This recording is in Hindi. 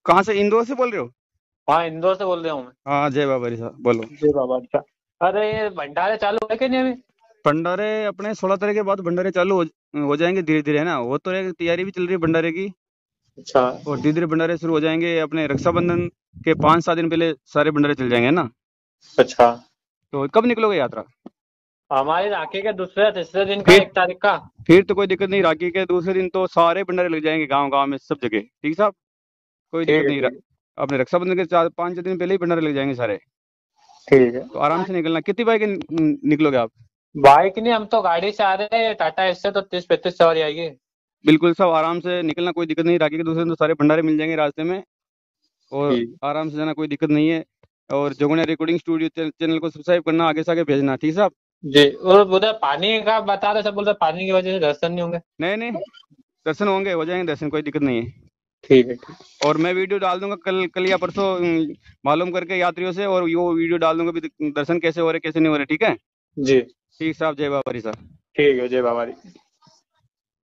कहाँ से, इंदौर से बोल रहे हो? हाँ, इंदौर से बोल रहा हूँ मैं। हाँ जय बाबा री साहब, बोलो। जी बाबा, अच्छा। अरे ये भंडारे चालू है कि नहीं अभी? भंडारे अपने 16 तारीख के बाद भंडारे चालू हो जाएंगे धीरे धीरे, है ना। वो तो एक तैयारी भी चल रही है भंडारे की। अच्छा। और धीरे धीरे भंडारे शुरू हो जाएंगे अपने रक्षाबंधन के 5-7 दिन पहले सारे भंडारे चल जाएंगे, है ना। अच्छा। तो कब निकलोगे यात्रा? हमारी राखी के दूसरे तीसरे दिन का, फिर 1 तारीख का। फिर तो कोई दिक्कत नहीं, राखी के दूसरे दिन तो सारे भंडारे लग जाएंगे गांव गांव में सब जगह, ठीक साहब। कोई ठीक दिक्कत है, नहीं ठीक है। अपने रक्षाबंधन के 4-5 दिन पहले ही भंडारे लग जाएंगे सारे। ठीक है। तो आराम से निकलना। कितनी बाइक निकलोगे आप? बाइक नहीं, हम तो गाड़ी से आ रहे हैं, टाटा इससे तो 30-35 सवारी आएगी। बिल्कुल सब आराम से निकलना, कोई दिक्कत नहीं। राखी के दूसरे दिन तो सारे भंडारे मिल जाएंगे रास्ते में। और ठीक। आराम से जाना, कोई दिक्कत नहीं है। और जोगना रिकॉर्डिंग स्टूडियो चैनल को सब्सक्राइब करना, आगे से आगे भेजना, ठीक साहब। जी। और उधर पानी का बता रहे, सब बोल रहे पानी की वजह से दर्शन नहीं होंगे। नहीं नहीं, दर्शन होंगे, हो जाएंगे दर्शन, कोई दिक्कत नहीं है। ठीक है, ठीक। और मैं वीडियो डाल दूंगा कल कल या परसों, मालूम करके यात्रियों से, और वो वीडियो डाल दूंगा भी दर्शन कैसे हो रहे कैसे नहीं हो रहे, ठीक है। जी। ठीक साहब, जय बाबा री साहब। ठीक है, जय बाबा दी।